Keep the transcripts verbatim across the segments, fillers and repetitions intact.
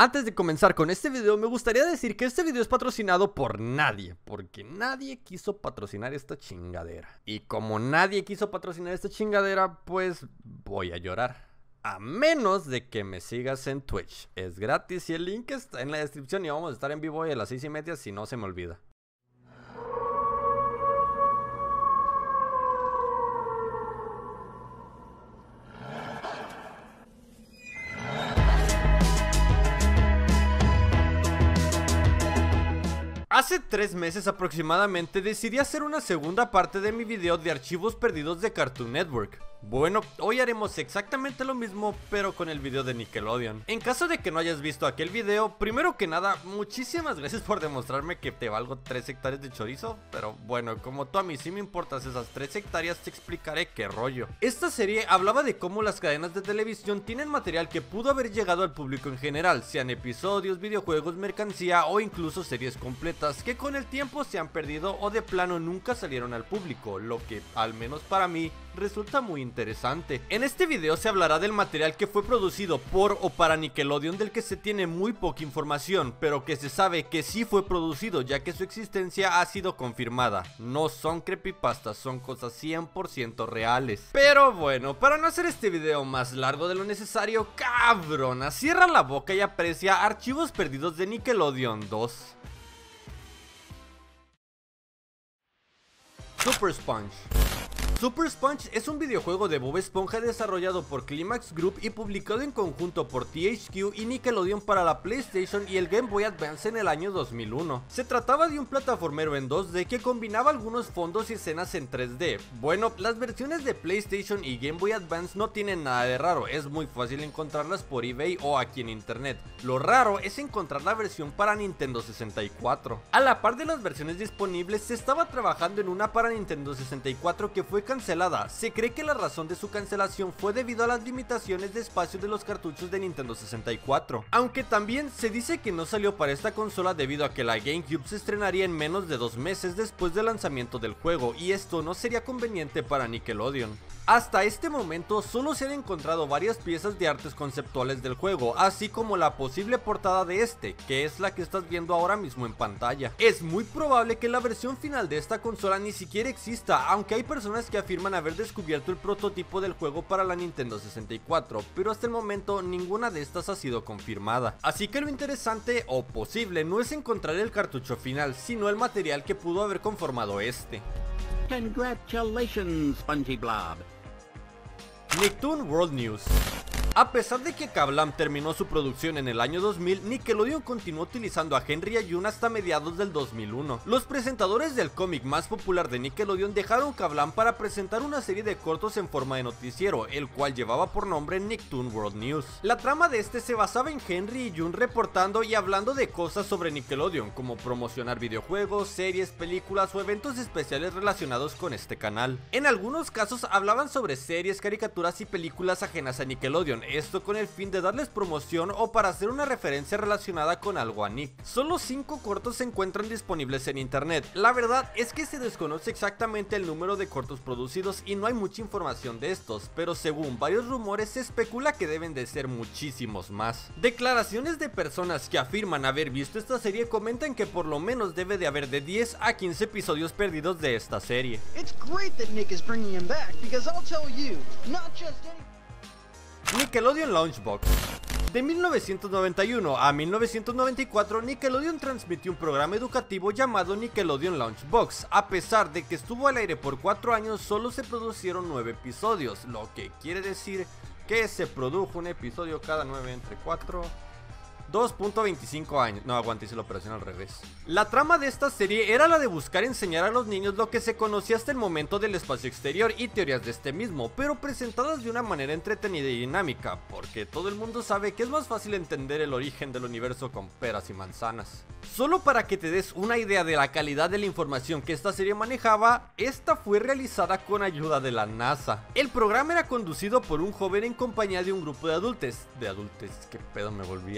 Antes de comenzar con este video, me gustaría decir que este video es patrocinado por nadie, porque nadie quiso patrocinar esta chingadera. Y como nadie quiso patrocinar esta chingadera, pues voy a llorar. A menos de que me sigas en Twitch. Es gratis y el link está en la descripción y vamos a estar en vivo hoy a las seis y media si no se me olvida. Hace tres meses aproximadamente decidí hacer una segunda parte de mi video de archivos perdidos de Cartoon Network. Bueno, hoy haremos exactamente lo mismo, pero con el video de Nickelodeon. En caso de que no hayas visto aquel video, primero que nada, muchísimas gracias por demostrarme que te valgo tres hectáreas de chorizo. Pero bueno, como tú a mí sí me importas esas tres hectáreas, te explicaré qué rollo. Esta serie hablaba de cómo las cadenas de televisión tienen material que pudo haber llegado al público en general, sean episodios, videojuegos, mercancía o incluso series completas que con el tiempo se han perdido o de plano nunca salieron al público, lo que, al menos para mí, resulta muy interesante. En este video se hablará del material que fue producido por o para Nickelodeon, del que se tiene muy poca información, pero que se sabe que sí fue producido, ya que su existencia ha sido confirmada. No son creepypastas, son cosas cien por ciento reales. Pero bueno, para no hacer este video más largo de lo necesario, cabrona, cierra la boca y aprecia Archivos Perdidos de Nickelodeon dos. Super Sponge. Super Sponge es un videojuego de Bob Esponja desarrollado por Climax Group y publicado en conjunto por T H Q y Nickelodeon para la PlayStation y el Game Boy Advance en el año dos mil uno. Se trataba de un plataformero en dos D que combinaba algunos fondos y escenas en tres D. Bueno, las versiones de PlayStation y Game Boy Advance no tienen nada de raro, es muy fácil encontrarlas por eBay o aquí en internet. Lo raro es encontrar la versión para Nintendo sesenta y cuatro. A la par de las versiones disponibles, se estaba trabajando en una para Nintendo sesenta y cuatro que fue cancelada. Se cree que la razón de su cancelación fue debido a las limitaciones de espacio de los cartuchos de Nintendo sesenta y cuatro, aunque también se dice que no salió para esta consola debido a que la GameCube se estrenaría en menos de dos meses después del lanzamiento del juego y esto no sería conveniente para Nickelodeon. Hasta este momento solo se han encontrado varias piezas de artes conceptuales del juego, así como la posible portada de este, que es la que estás viendo ahora mismo en pantalla. Es muy probable que la versión final de esta consola ni siquiera exista, aunque hay personas que afirman haber descubierto el prototipo del juego para la Nintendo sesenta y cuatro, pero hasta el momento ninguna de estas ha sido confirmada. Así que lo interesante o posible no es encontrar el cartucho final, sino el material que pudo haber conformado este. Congratulations, SpongeBob. Nicktoon World News. A pesar de que Kablam terminó su producción en el año dos mil, Nickelodeon continuó utilizando a Henry y a June hasta mediados del dos mil uno. Los presentadores del cómic más popular de Nickelodeon dejaron Kablam para presentar una serie de cortos en forma de noticiero, el cual llevaba por nombre Nicktoon World News. La trama de este se basaba en Henry y June reportando y hablando de cosas sobre Nickelodeon, como promocionar videojuegos, series, películas o eventos especiales relacionados con este canal. En algunos casos hablaban sobre series, caricaturas y películas ajenas a Nickelodeon, esto con el fin de darles promoción o para hacer una referencia relacionada con algo a Nick. Solo cinco cortos se encuentran disponibles en internet. La verdad es que se desconoce exactamente el número de cortos producidos y no hay mucha información de estos, pero según varios rumores se especula que deben de ser muchísimos más. Declaraciones de personas que afirman haber visto esta serie comentan que por lo menos debe de haber de diez a quince episodios perdidos de esta serie. It's great that Nick is bringing him back because I'll tell you, not just any Nickelodeon Launchbox. De mil novecientos noventa y uno a mil novecientos noventa y cuatro, Nickelodeon transmitió un programa educativo llamado Nickelodeon Launchbox. A pesar de que estuvo al aire por cuatro años, solo se produjeron nueve episodios, lo que quiere decir que se produjo un episodio cada nueve entre cuatro... dos punto veinticinco años. No, aguante, hice la operación al revés. La trama de esta serie era la de buscar enseñar a los niños lo que se conocía hasta el momento del espacio exterior y teorías de este mismo, pero presentadas de una manera entretenida y dinámica, porque todo el mundo sabe que es más fácil entender el origen del universo con peras y manzanas. Solo para que te des una idea de la calidad de la información que esta serie manejaba, esta fue realizada con ayuda de la NASA. El programa era conducido por un joven en compañía de un grupo de adultos. De adultos, qué pedo, me volví al día de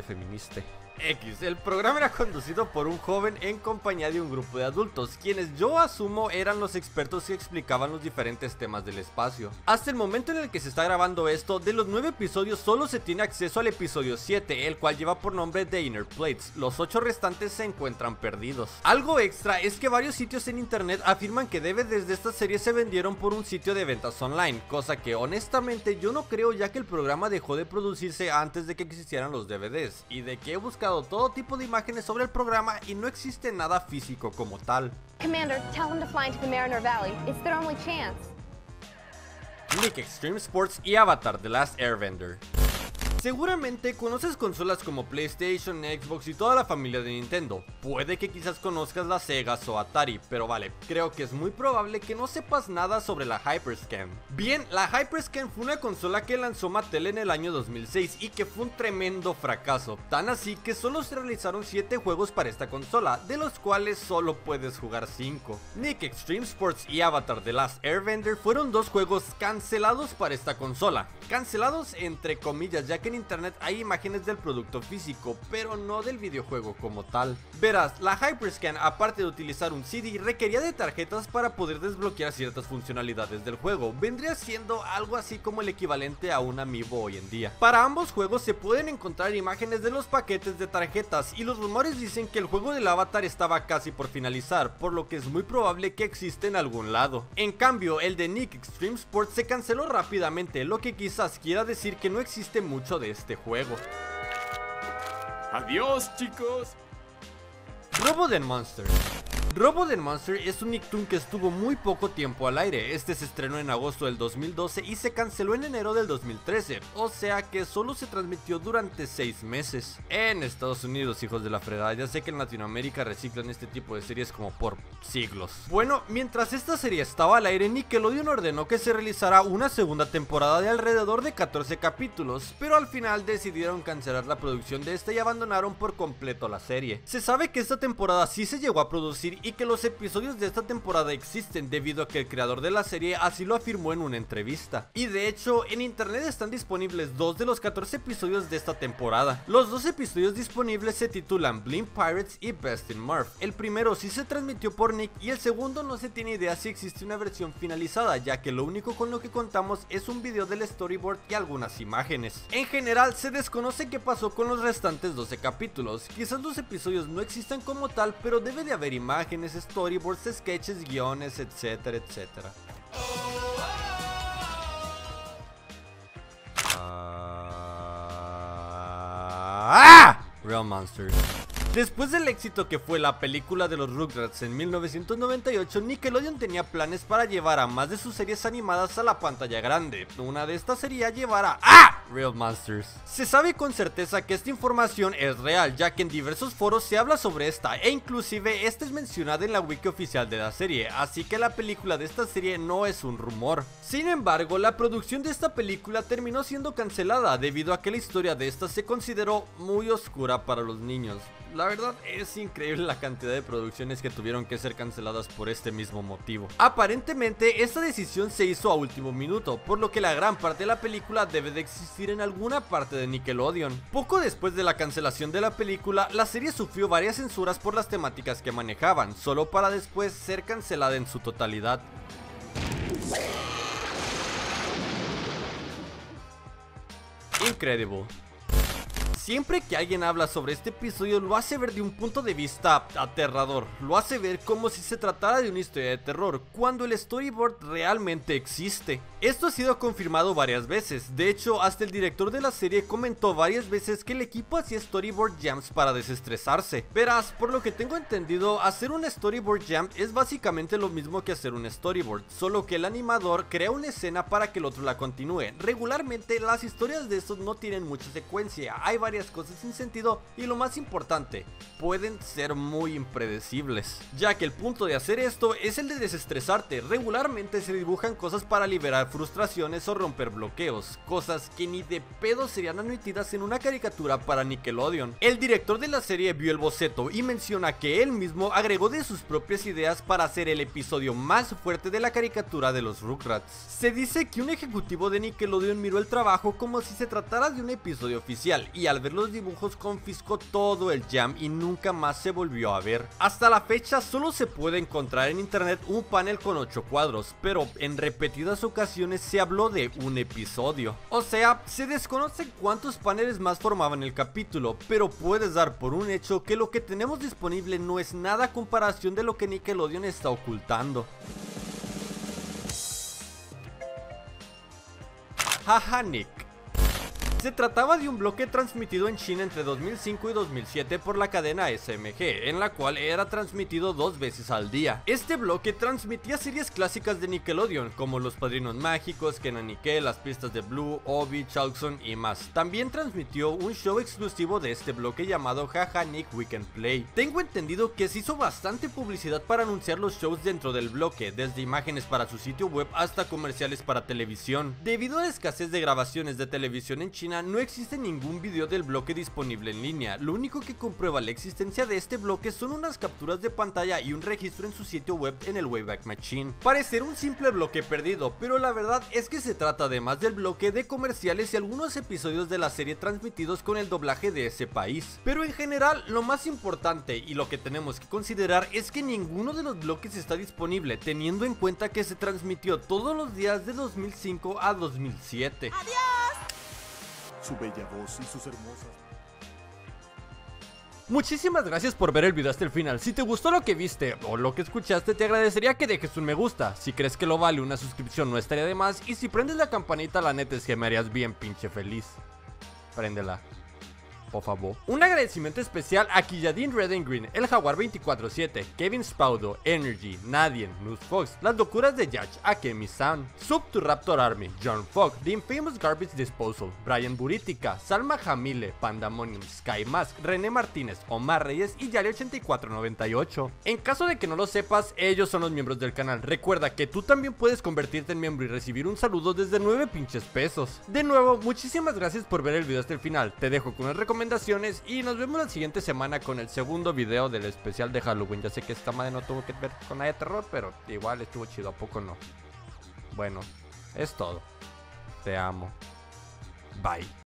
feminista. X, el programa era conducido por un joven en compañía de un grupo de adultos, quienes yo asumo eran los expertos que explicaban los diferentes temas del espacio. Hasta el momento en el que se está grabando esto, de los nueve episodios solo se tiene acceso al episodio siete, el cual lleva por nombre The Inner Plates, los ocho restantes se encuentran perdidos. Algo extra es que varios sitios en internet afirman que D V Ds de esta serie se vendieron por un sitio de ventas online, cosa que honestamente yo no creo, ya que el programa dejó de producirse antes de que existieran los D V Ds, y de que he buscado todo tipo de imágenes sobre el programa y no existe nada físico como tal. Commander, tell them to fly into the Mariner Valley. It's their only chance. Nick Extreme Sports y Avatar: The Last Airbender. Seguramente conoces consolas como PlayStation, Xbox y toda la familia de Nintendo. Puede que quizás conozcas las Segas o Atari, pero vale, creo que es muy probable que no sepas nada sobre la Hyperscan. Bien, la Hyperscan fue una consola que lanzó Mattel en el año dos mil seis y que fue un tremendo fracaso, tan así que solo se realizaron siete juegos para esta consola, de los cuales solo puedes jugar cinco. Nick Extreme Sports y Avatar: The Last Airbender fueron dos juegos cancelados para esta consola. Cancelados entre comillas, ya que en internet hay imágenes del producto físico, pero no del videojuego como tal. Verás, la Hyperscan, aparte de utilizar un C D, requería de tarjetas para poder desbloquear ciertas funcionalidades del juego. Vendría siendo algo así como el equivalente a un amiibo hoy en día. Para ambos juegos se pueden encontrar imágenes de los paquetes de tarjetas, y los rumores dicen que el juego del Avatar estaba casi por finalizar, por lo que es muy probable que exista en algún lado. En cambio, el de Nick Extreme Sports se canceló rápidamente, lo que quizás quiera decir que no existe mucho de este juego. Adiós, chicos. Robot and Monster. Robot and Monster es un Nicktoon que estuvo muy poco tiempo al aire. Este se estrenó en agosto del dos mil doce y se canceló en enero del dos mil trece, o sea que solo se transmitió durante seis meses. En Estados Unidos, hijos de la fregada, ya sé que en Latinoamérica reciclan este tipo de series como por siglos. Bueno, mientras esta serie estaba al aire, Nickelodeon ordenó que se realizara una segunda temporada de alrededor de catorce capítulos, pero al final decidieron cancelar la producción de esta y abandonaron por completo la serie. Se sabe que esta temporada sí se llegó a producir y que los episodios de esta temporada existen debido a que el creador de la serie así lo afirmó en una entrevista. Y de hecho, en internet están disponibles dos de los catorce episodios de esta temporada. Los dos episodios disponibles se titulan Blimp Pirates y Best in Murph. El primero sí se transmitió por Nick y el segundo no se tiene idea si existe una versión finalizada, ya que lo único con lo que contamos es un video del storyboard y algunas imágenes. En general, se desconoce qué pasó con los restantes doce capítulos. Quizás los episodios no existan como tal, pero debe de haber imágenes, storyboards, sketches, guiones, etcétera, etcétera. ¡Ah! Real Monsters. Después del éxito que fue la película de los Rugrats en mil novecientos noventa y ocho, Nickelodeon tenía planes para llevar a más de sus series animadas a la pantalla grande. Una de estas sería llevar a ¡Ah! Real Monsters. Se sabe con certeza que esta información es real, ya que en diversos foros se habla sobre esta, e inclusive esta es mencionada en la wiki oficial de la serie, así que la película de esta serie no es un rumor. Sin embargo, la producción de esta película terminó siendo cancelada debido a que la historia de esta se consideró muy oscura para los niños. La verdad es increíble la cantidad de producciones que tuvieron que ser canceladas por este mismo motivo. Aparentemente esta decisión se hizo a último minuto, por lo que la gran parte de la película debe de existir en alguna parte de Nickelodeon. Poco después de la cancelación de la película, la serie sufrió varias censuras por las temáticas que manejaban, solo para después ser cancelada en su totalidad. Incredible. Siempre que alguien habla sobre este episodio lo hace ver de un punto de vista aterrador, lo hace ver como si se tratara de una historia de terror, cuando el storyboard realmente existe. Esto ha sido confirmado varias veces, de hecho hasta el director de la serie comentó varias veces que el equipo hacía storyboard jams para desestresarse. Verás, por lo que tengo entendido, hacer un storyboard jam es básicamente lo mismo que hacer un storyboard, solo que el animador crea una escena para que el otro la continúe. Regularmente las historias de estos no tienen mucha secuencia, hay varias cosas sin sentido y lo más importante, pueden ser muy impredecibles, ya que el punto de hacer esto es el de desestresarte. Regularmente se dibujan cosas para liberar frustraciones o romper bloqueos, cosas que ni de pedo serían admitidas en una caricatura para Nickelodeon. El director de la serie vio el boceto y menciona que él mismo agregó de sus propias ideas para hacer el episodio más fuerte de la caricatura de los Rugrats. Se dice que un ejecutivo de Nickelodeon miró el trabajo como si se tratara de un episodio oficial y al ver ver los dibujos confiscó todo el jam y nunca más se volvió a ver. Hasta la fecha solo se puede encontrar en internet un panel con ocho cuadros, pero en repetidas ocasiones se habló de un episodio. O sea, se desconoce cuántos paneles más formaban el capítulo, pero puedes dar por un hecho que lo que tenemos disponible no es nada a comparación de lo que Nickelodeon está ocultando. Jaja Nick. Se trataba de un bloque transmitido en China entre dos mil cinco y dos mil siete por la cadena S M G, en la cual era transmitido dos veces al día. Este bloque transmitía series clásicas de Nickelodeon, como Los Padrinos Mágicos, Kenan y Kel, Las Pistas de Blue, Obi, Chalkson y más. También transmitió un show exclusivo de este bloque llamado Jaja Nick Weekend Play. Tengo entendido que se hizo bastante publicidad para anunciar los shows dentro del bloque, desde imágenes para su sitio web hasta comerciales para televisión. Debido a la escasez de grabaciones de televisión en China, no existe ningún video del bloque disponible en línea. Lo único que comprueba la existencia de este bloque son unas capturas de pantalla y un registro en su sitio web en el Wayback Machine. Parecer un simple bloque perdido, pero la verdad es que se trata además del bloque de comerciales y algunos episodios de la serie transmitidos con el doblaje de ese país. Pero en general, lo más importante y lo que tenemos que considerar es que ninguno de los bloques está disponible, teniendo en cuenta que se transmitió todos los días de dos mil cinco a dos mil siete. ¡Adiós! Su bella voz y sus hermosas... Muchísimas gracias por ver el video hasta el final. Si te gustó lo que viste o lo que escuchaste, te agradecería que dejes un me gusta. Si crees que lo vale, una suscripción no estaría de más. Y si prendes la campanita, la neta es que me harías bien pinche feliz. Préndela, por favor. Un agradecimiento especial a Killadin Red and Green, El Jaguar veinticuatro siete, Kevin Spaudo, Energy, Nadien, Nus Fox, Las Locuras de Judge, Akemi Sound, Sub to Raptor Army, John Fogg, The Infamous Garbage Disposal, Brian Buritica, Salma Jamile, Pandemonium, Sky Mask, René Martínez, Omar Reyes y Yale ochenta y cuatro noventa y ocho. En caso de que no lo sepas, ellos son los miembros del canal. Recuerda que tú también puedes convertirte en miembro y recibir un saludo desde nueve pinches pesos. De nuevo, muchísimas gracias por ver el video hasta el final. Te dejo con unas recomendaciones y nos vemos la siguiente semana con el segundo video del especial de Halloween. Ya sé que esta madre no tuvo que ver con nada de terror, pero igual estuvo chido, ¿a poco no? Bueno, es todo. Te amo. Bye.